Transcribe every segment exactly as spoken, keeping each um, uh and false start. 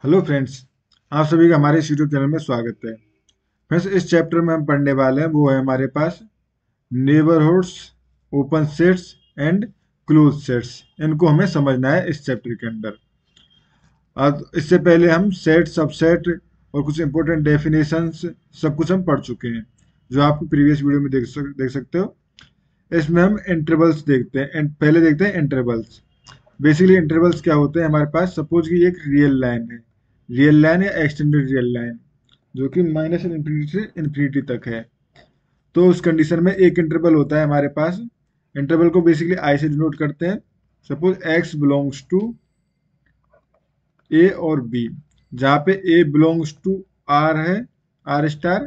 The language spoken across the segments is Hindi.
हेलो फ्रेंड्स, आप सभी का हमारे इस यूट्यूब चैनल में स्वागत है। फ्रेंड्स, इस चैप्टर में हम पढ़ने वाले हैं वो है हमारे पास neighbourhoods, open sets and close sets. इनको हमें समझना है इस चैप्टर के अंदर। अब इससे पहले हम सेट, सबसेट और कुछ इंपॉर्टेंट डेफिनेशंस सब कुछ हम पढ़ चुके हैं, जो आप प्रीवियस वीडियो में देख सक देख सकते हो। इसमें हम इंटरवल्स देखते हैं एंड पहले देखते हैं इंटरवल्स। बेसिकली इंटरवल्स क्या होते हैं हमारे पास। सपोज कि एक रियल लाइन है, रियल लाइन या एक्सटेंडेड रियल लाइन, जो कि माइनस इन्फिनिटी से इन्फिनिटी तक है। तो उस कंडीशन में एक इंटरवल होता है हमारे पास। इंटरवल को बेसिकली आई से डिनोट करते हैं। Suppose x belongs to A और बी, जहाँ पे ए बिलोंग्स टू आर है, R star,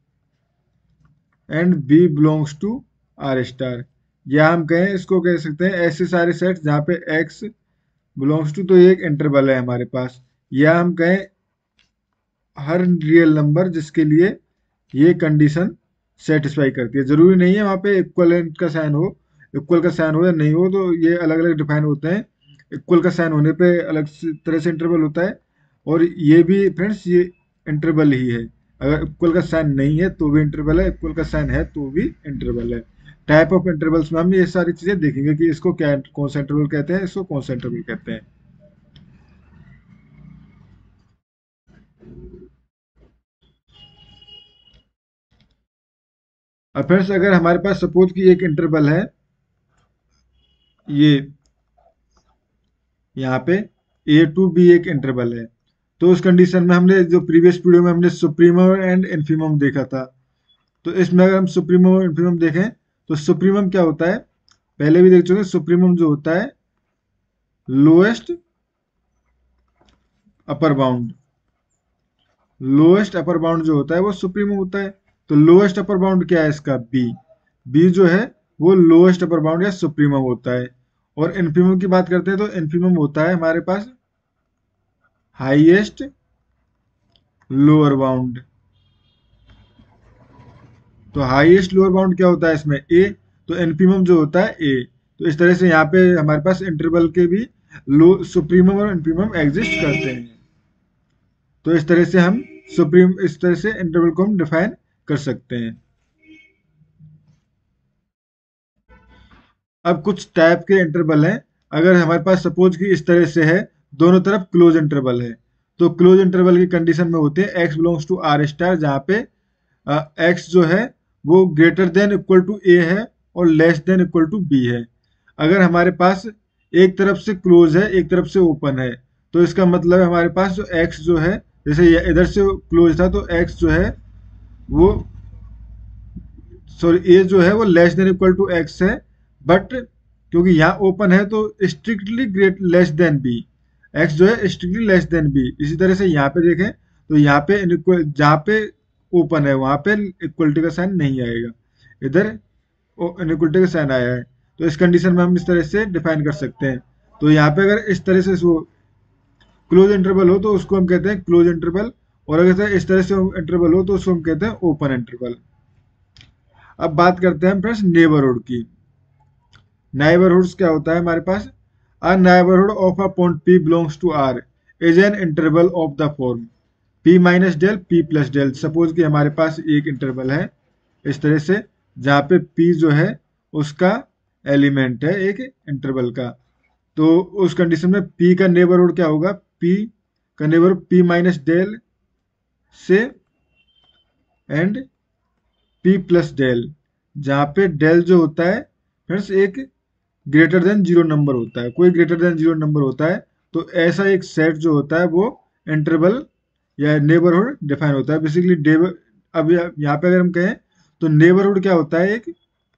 and B belongs to R star. या हम कहें, इसको कह सकते हैं ऐसे सारे सेट्स जहाँ पे एक्स बिलोंग्स टू, तो ये एक इंटरवल है हमारे पास। या हम कहें हर रियल नंबर जिसके लिए ये कंडीशन सेटिस्फाई करती है। जरूरी नहीं है वहाँ पे इक्वल का साइन हो, इक्वल का साइन हो या नहीं हो, तो ये अलग अलग डिफाइन होते हैं। इक्वल का साइन होने पे अलग तरह से इंटरवल होता है, और ये भी फ्रेंड्स ये इंटरवल ही है। अगर इक्वल का साइन नहीं है तो भी इंटरवल है, इक्वल का साइन है तो भी इंटरवल है। टाइप ऑफ इंटरवल्स में हम ये सारी चीजें देखेंगे कि इसको क्या कौन सा इंटरवल कहते हैं, इसको कौन सा इंटरवल कहते हैं। अब फ्रेंड्स, अगर हमारे पास सपोज कि एक इंटरवल है, ये यहाँ पे ए टू बी एक इंटरवल है, तो उस कंडीशन में हमने जो प्रीवियस वीडियो में हमने सुप्रीमम एंड इन्फीमम देखा था, तो इसमें अगर हम सुप्रीमम और इन्फीमम देखें तो सुप्रीमम क्या होता है, पहले भी देख चुके हैं। सुप्रीमम जो होता है lowest upper bound, lowest upper bound जो होता है वो सुप्रीमम होता है। तो लोएस्ट अपर बाउंड क्या है इसका, बी। बी जो है वो लोएस्ट अपर बाउंड या सुप्रीमम होता है। और इन्फीमम की बात करते हैं तो इन्फीमम होता है हमारे पास हाईएस्ट लोअर बाउंड। तो हाईएस्ट लोअर बाउंड क्या होता है इसमें, ए। तो इन्फीमम जो होता है ए। तो इस तरह से यहाँ पे हमारे पास इंटरवल के भी लो सुप्रीमम और इन्फीमम एग्जिस्ट करते हैं। तो इस तरह से हम सुप्रीम इस तरह से इंटरवल को हम डिफाइन कर सकते हैं। अब कुछ टाइप के इंटरवल हैं। अगर हमारे पास सपोज कि इस तरह से है, दोनों तरफ क्लोज इंटरवल है, तो क्लोज इंटरवल की कंडीशन में होते हैं x belongs to R star, जहाँ पे एक्स जो है वो greater than equal to A है और less than equal to B है। अगर हमारे पास एक तरफ से क्लोज है, एक तरफ से ओपन है, तो इसका मतलब है हमारे पास जो एक्स जो है, जैसे इधर से क्लोज था तो एक्स जो है वो, सॉरी, ए जो है वो less than equal to x है। बट क्योंकि यहाँ ओपन है तो strictly great less than B, x जो है स्ट्रिक्टली लेस देन बी। इसी तरह से यहाँ पे देखें तो यहाँ पे इनइक्वल, जहाँ पे ओपन है वहां पे इक्वलिटी का साइन नहीं आएगा, इधर इनइक्वलिटी का साइन आया है। तो इस कंडीशन में हम इस तरह से डिफाइन कर सकते हैं। तो यहाँ पे अगर इस तरह से क्लोज इंटरवल हो तो उसको हम कहते हैं क्लोज इंटरवल, और अगर इस तरह से इंटरवल हो तो उसको हम कहते हैं ओपन इंटरवल। अब बात करते हैं फ्रेंड्स नेबरहुड की। नेबरहुड्स क्या होता है हमारे पास, a neighbourhood of a point P belongs to R is an interval of the form P minus del P plus del. Suppose कि हमारे पास एक इंटरवल है इस तरह से, जहाँ पे पी जो है उसका एलिमेंट है एक इंटरवल का। तो उस कंडीशन में पी का नेबरहुड क्या होगा, पी का नेबरहुड पी माइनस डेल से एंड पी प्लस डेल, जहाँ पे डेल जो होता है फ्रेंड्स एक ग्रेटर देन जीरो नंबर होता है, कोई ग्रेटर देन जीरो नंबर होता है। तो ऐसा एक सेट जो होता है वो इंटरवल या नेबरहुड डिफाइन होता है बेसिकली डेवर। अब यहाँ पे अगर हम कहें तो नेबरहुड क्या होता है, एक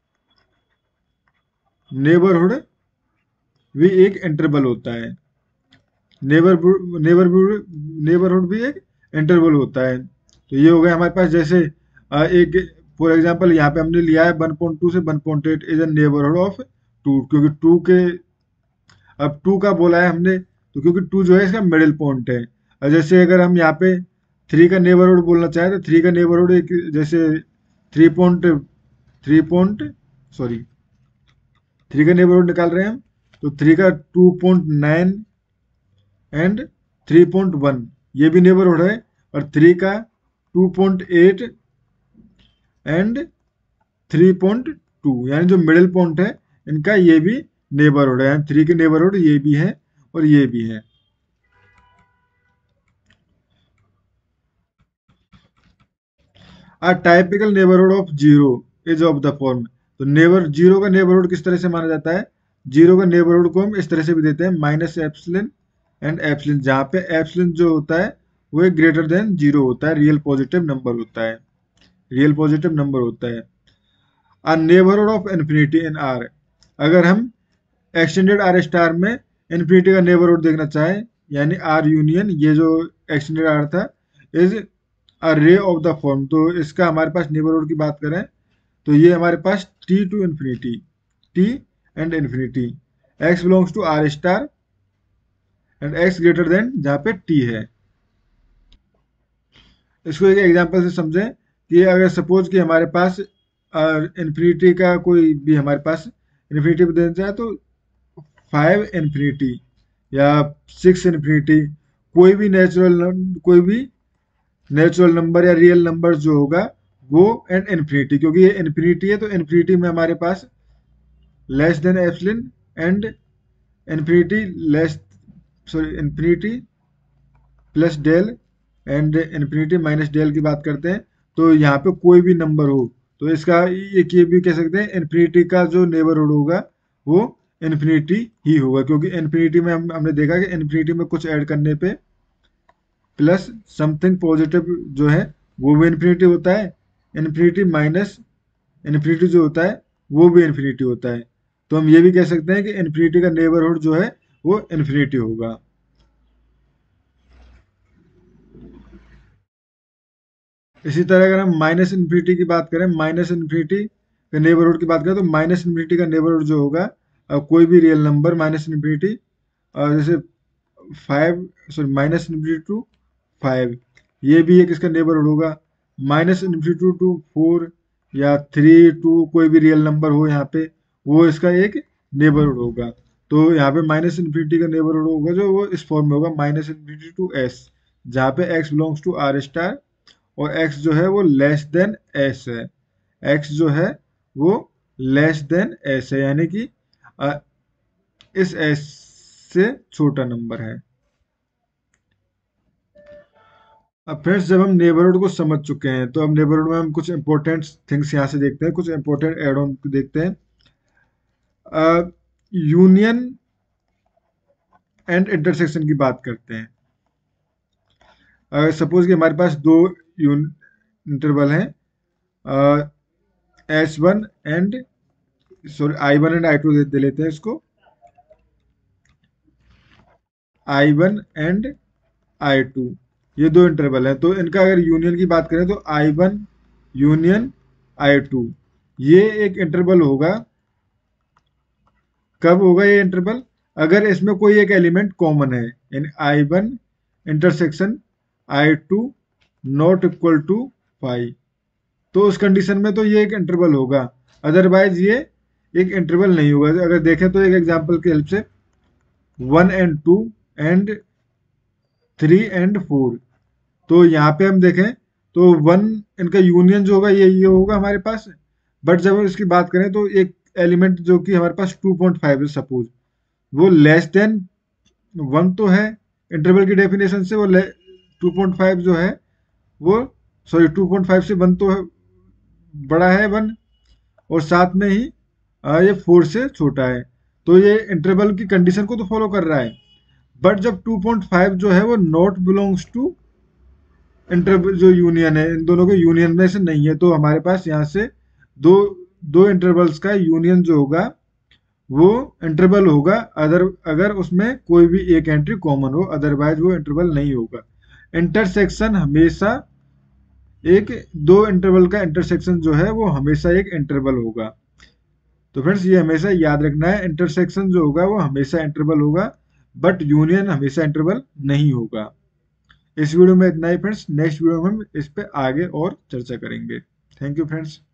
नेबरहुड भी एक इंटरवल होता है। नेबरहुड नेबरहुड नेबरहुड भी एक इंटरवल होता है। तो ये हो गया हमारे पास, जैसे अ, एक फॉर एग्जांपल यहाँ पे हमने लिया है वन पॉइंट टू से one point eight is a neighbourhood of two, क्योंकि टू के, अब टू का बोला है हमने तो क्योंकि टू जो है इसका मिडिल पॉइंट है। और जैसे अगर हम यहाँ पे थ्री का नेबरहुड बोलना चाहें तो थ्री का नेबरहुड एक, जैसे three point three point sorry three का नेबरहुड निकाल रहे हैं हम, तो थ्री का two point nine and three point one, ये भी नेबरहुड है, और थ्री का two point eight and three point two, यानी जो मिडिल पॉइंट है इनका ये भी नेबरहुड है, यानी थ्री के नेबरहुड ये भी है और ये भी है। A typical neighbourhood of zero is of the form. तो नेबर जीरो का नेबरहुड किस तरह से माना जाता है? जीरो का नेबरहुड को हम इस तरह से भी देते हैं, माइनस एप्सिलन एंड एप्सिलन, जहाँ पे एप्सिलन जो होता है वो ग्रेटर देन जीरो होता है, रियल पॉजिटिव नंबर होता है, रियल पॉजिटिव नंबर होता है। A neighbourhood of infinity in R, अगर हम एक्सटेंडेड आर स्टार में इन्फिनिटी का नेबरहुड देखना चाहें, यानी आर यूनियन ये जो एक्सटेंडेड आर था is a ray of the form, तो इसका हमारे पास नेबरहुड की बात करें तो ये हमारे पास T to infinity, T and infinity, x belongs to R star and x greater than जहाँ पे टी है। इसको एक एग्जांपल से समझें कि अगर सपोज कि हमारे पास इन्फिनिटी का कोई भी हमारे पास इन्फिनिटी देना चाहे तो फाइव इन्फिनिटी या सिक्स इन्फिनिटी, कोई भी नेचुरल कोई भी नेचुरल नंबर या रियल नंबर जो होगा वो एंड इन्फिनिटी, क्योंकि ये इन्फिनिटी है तो इन्फिनिटी में हमारे पास less than epsilon and infinity less, sorry infinity plus del and infinity minus del की बात करते हैं, तो यहाँ पे कोई भी नंबर हो तो इसका एक ये भी कह सकते हैं इन्फिनिटी का जो नेबरहुड होगा वो इन्फिनिटी ही होगा, क्योंकि इन्फिनिटी में हम हमने देखा कि इन्फिनिटी में कुछ ऐड करने पे प्लस समथिंग पॉजिटिव जो है वो भी इन्फिनिटी होता है, इन्फिनिटी माइनस इन्फिनिटी जो होता है वो भी इन्फिनिटी होता है, तो हम ये भी कह सकते हैं कि इन्फिनिटी का नेबरहुड जो है वो इन्फिनिटी होगा। इसी तरह अगर हम माइनस इन्फिनिटी की बात करें, माइनस इन्फिनिटी का नेबरहुड की बात करें तो माइनस इन्फिनिटी का नेबरहुड जो होगा अ, कोई भी रियल नंबर माइनस इन्फिनिटी, जैसे five, sorry minus infinity to five, ये भी एक इसका नेबरहुड होगा। माइनस इन्फिनिटी टू फोर या थ्री टू कोई भी रियल नंबर हो यहाँ पे वो इसका एक नेबरहुड होगा। तो यहाँ पे माइनस इन्फिनिटी का नेबरहुड होगा जो वो इस फॉर्म में होगा, माइनस इन्फिनिटी टू एस, जहाँ पे x belongs to R star और x जो है वो लेस देन s है, x जो है वो लेस देन s है, यानी कि अ, इस s से छोटा नंबर है। अब फ्रेंड्स जब हम नेबरहुड को समझ चुके हैं तो अब नेबरहुड में हम कुछ इंपॉर्टेंट थिंग्स यहाँ से देखते हैं, कुछ इंपॉर्टेंट एड ऑन देखते हैं। यूनियन एंड इंटरसेक्शन की बात करते हैं। अगर सपोज कि हमारे पास दो इंटरवल हैं, S one and, sorry I one and I two दे, दे लेते हैं इसको, I one and I two, ये दो इंटरवल हैं, तो इनका अगर यूनियन की बात करें तो I one union I two, ये एक इंटरवल होगा। कब होगा ये इंटरवल? अगर इसमें कोई एक एलिमेंट कॉमन है, यानी I one intersection I two not equal to five, तो उस कंडीशन में तो ये एक इंटरवल होगा, अदरवाइज ये एक इंटरवल नहीं होगा। अगर देखें तो एक एग्जांपल की हेल्प से one and two and three and four, तो यहाँ पे हम देखें तो वन इनका यूनियन जो होगा ये ये होगा हमारे पास, बट जब हम इसकी बात करें तो एक एलिमेंट जो कि हमारे पास टू पॉइंट फाइव है सपोज, वो लेस देन वन तो है, इंटरवल की डेफिनेशन से वो टू पॉइंट फाइव जो है वो, सॉरी टू पॉइंट फाइव से वन तो है, बड़ा है वन, और साथ में ही आ, ये फोर से छोटा है, तो ये इंटरवल की कंडीशन को तो फॉलो कर रहा है। बट जब टू पॉइंट फाइव जो है वो नॉट बिलोंग्स टू इंटर जो यूनियन है, इन दोनों के यूनियन में से नहीं है, तो हमारे पास यहाँ से दो दो इंटरवल्स का यूनियन जो होगा वो इंटरवल होगा, अदर अगर उसमें कोई भी एक एंट्री कॉमन हो, अदरवाइज वो इंटरवल नहीं होगा। इंटरसेक्शन हमेशा एक, दो इंटरवल का इंटरसेक्शन जो है वो हमेशा एक इंटरवल होगा। तो फ्रेंड्स ये हमेशा याद रखना है, इंटरसेक्शन जो होगा वो हमेशा इंटरवल होगा, बट यूनियन हमेशा इंटरवल नहीं होगा। इस वीडियो में इतना ही फ्रेंड्स, नेक्स्ट वीडियो में हम इस पे आगे और चर्चा करेंगे। Thank you friends.